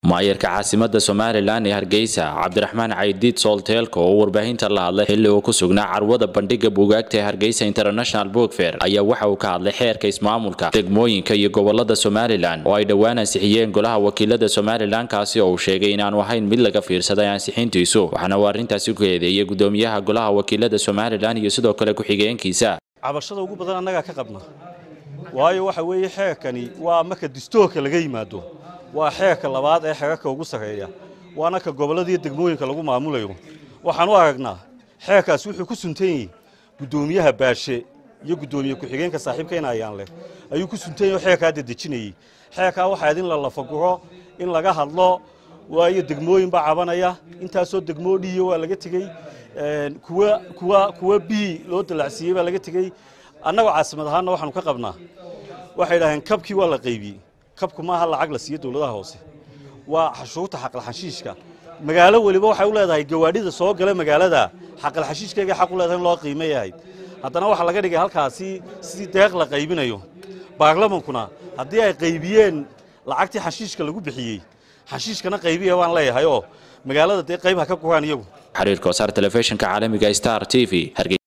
maayarka caasimadda Somaliland ee Hargeysa Cabdiraxmaan Caydiid Solteelko oo warbaahinta la hadlay xilli uu ku sugnaa carwada bandhiga buugaagta ee Hargeysa International Book Fair ayaa waxa uu ka hadlay xeerka ismaamulka degmooyinka iyo gobolada Somaliland oo ay dhawaan ansixiyeen golaha wakiilada Somaliland kaasi oo uu sheegay in aanu ahayn mid laga fiirsaday ansixintiisu waxaana uu arrintaasi ku eedeeyay gudoomiyaha golaha wakiilada Somaliland iyo sidoo kale ku xigeenkiisa cabashada ugu badan annaga ka qabna waayo waxa weeye xeerkani waa marka distoorka laga yimaado waa xeerka labaad ee xeerka ugu sareeya waana ka gobolada iyo degmooyinka lagu maamulayo waxaan u aragnaa xeerkaas wuxuu ku suntan yahay gudoomiyaha baashe iyo gudoomiye ku xigeenka saaxiibkeena ayaan leh ayuu ku suntan yahay xeerka dadejinayay xeerka waxa idin la lafaguro in laga hadlo waayo degmooyin ba cabanaya intaas oo degmoodiyo waa laga tagay kuwa bi loo dalacsiiyay baa laga tagay annaga caasimad ahaan waxaanu ka qabnaa waxay yiraahdeen kabkii waa la qaybiyay kabku ma aha lacag la siiyo dawladaha hoose waa xashuurta xaqal xashiishka magaalo waliba waxay u leedahay gawaadhida soo gala magaalada xaqal xashiishkeega xaq u leedahay in loo qiimeeyahay haddana waxa laga dhigay halkaasi sidii deeq la qaybinayo baarlamankuna haddii ay qaybiyeen lacagtii xashiishka lagu bixiyay xashiishkana qaybiya waan leeyahay oo magaalada qayb ha ka go'aan iyagu xiriirka wasaarta telefishinka caalamiga Star TV